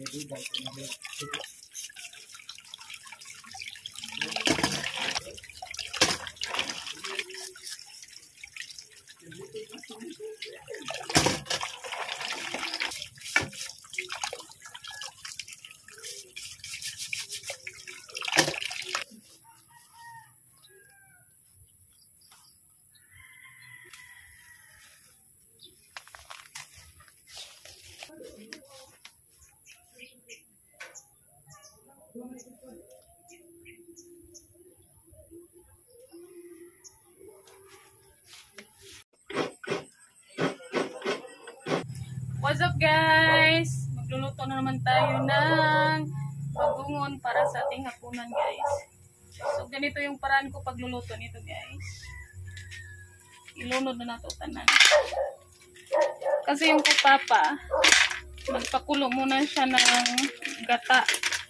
What's up guys? Magluluto na naman tayo ng bagungon para sa ating hapunan guys. So ganito yung paraan ko pagluluto nito guys. Ilunod na nato tanan. Kasi yung papa, magpakulo muna siya ng gata.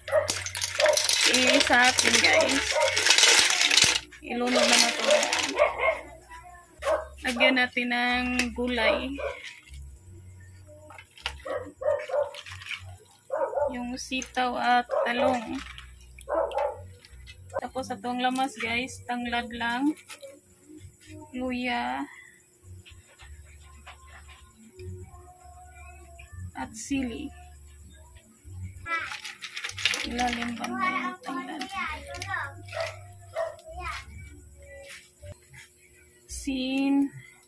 Sa atin guys. Ilunod na nato. Lagyan natin ng gulay. Yung sitaw at talong. Tapos atong lamas guys, tanglad lang, luya at sili. Ilalim ba na yung tanglad? Sin,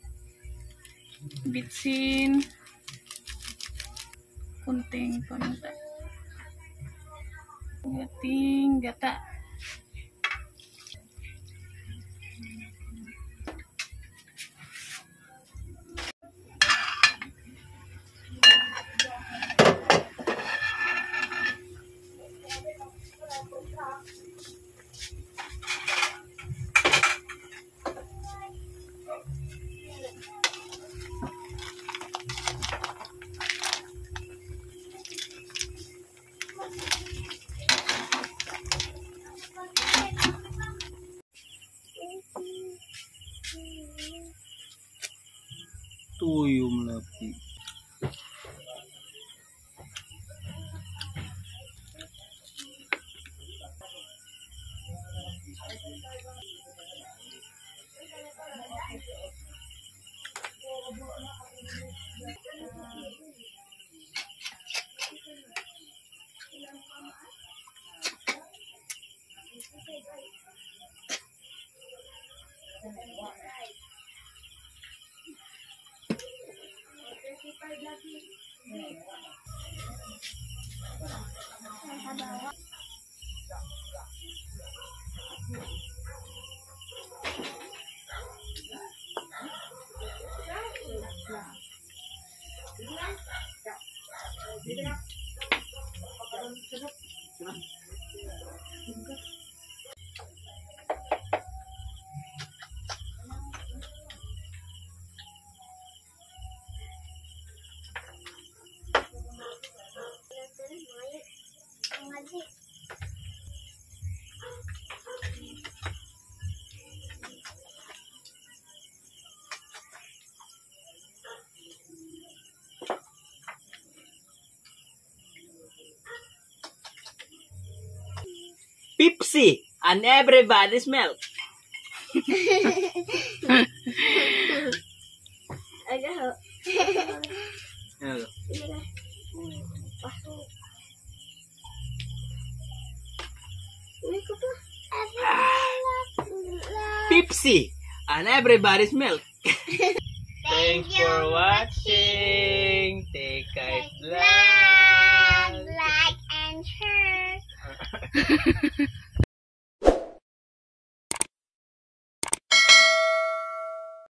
bitsin, kunting pamunta. Ating gata. Tuyo melati. Pepsi and everybody's milk. Pepsi and everybody's milk. Thanks for watching. Take guys Like and share.